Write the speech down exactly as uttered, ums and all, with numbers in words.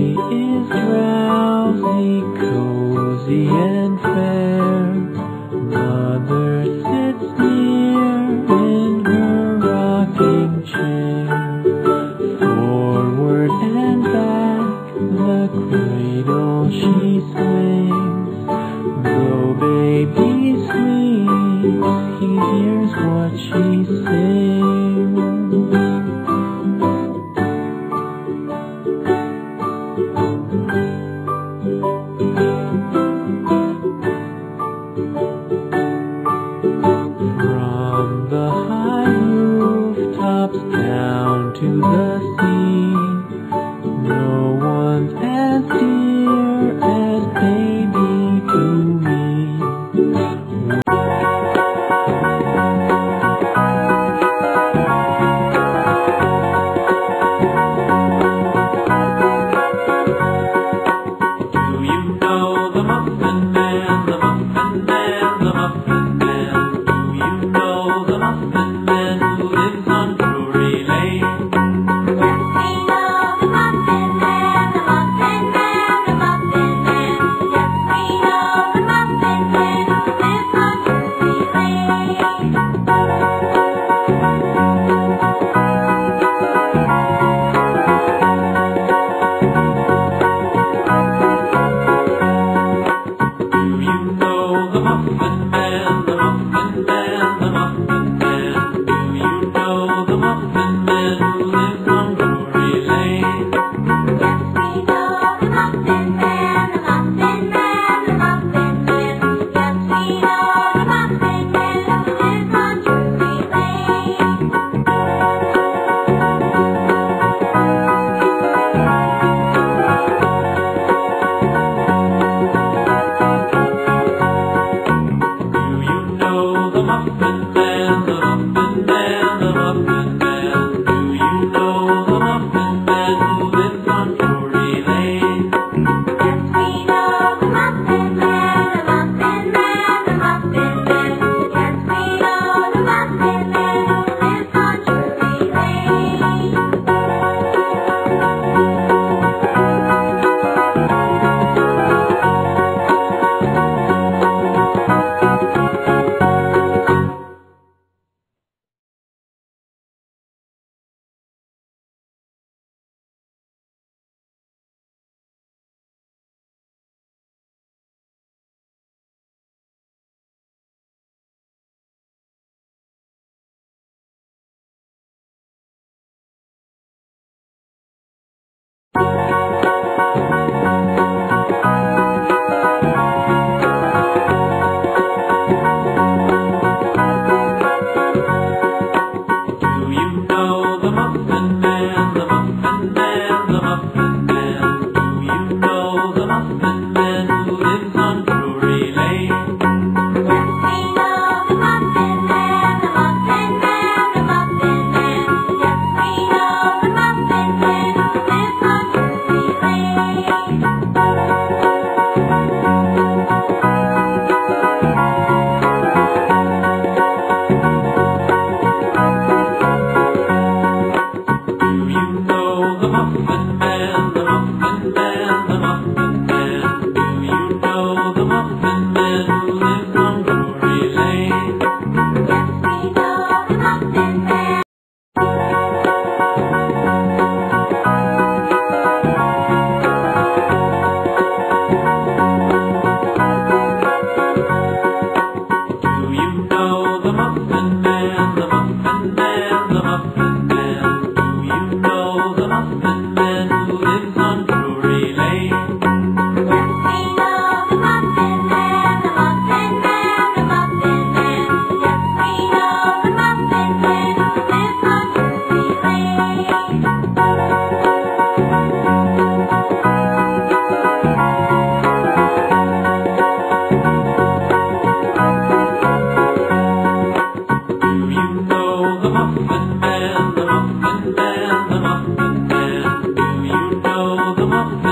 He is drowsy, cozy and fair. Mother sits near in her rocking chair. Forward and back the cradle she swings. Though baby sleeps, he hears what she sings. From the high rooftops down to the sea, no one's as dear as baby to me. Do you know the Muffin Man, the Muffin Man, the Muffin Man? Do you know the Muffin Man who lives on Drury Lane? Yes, we know the Muffin Man, the Muffin Man, the Muffin Man. Yes, we know the Muffin Man who lives on Drury Lane. Do you know the Muffin Man, the Muffin Man, the Muffin Man? Do you know the Muffin Man who lives on Drury Lane? Yes, we know the Muffin Man, the Muffin Man, the Muffin Man. Yes, we know the Muffin Man who lives on Drury Lane. Do you know the Muffin Man, the Muffin Man, the Muffin Man? Do you know the Muffin Man who lives on Drury Lane? Yes, we know the Muffin Man, the Muffin Man, the Muffin Man. Yes, we know the Muffin Man who lives on Drury Lane. Do you know the Muffin Man, the Muffin Man, the Muffin Man? Do you know the Muffin Man who lives on Drury Lane? Yes, we know the Muffin Man, the Muffin Man, the Muffin Man. Yes, we know the Muffin Man who lives on Drury Lane. Do you know the Muffin Man, the Muffin Man, the Muffin Man? Do you know the Muffin Man who lives on Drury Lane? Yes, we know the Muffin Man. Do you know the Muffin Man, the Muffin Man, the Muffin Man? Do you know the Muffin Man who lives on Drury Lane? Yes, we know the Muffin Man, the Muffin Man, the Muffin Man. Yes, we know the Muffin Man who lives on Drury Lane. Do you know the Muffin Man, the Muffin Man, the Muffin Man? Do you know the Muffin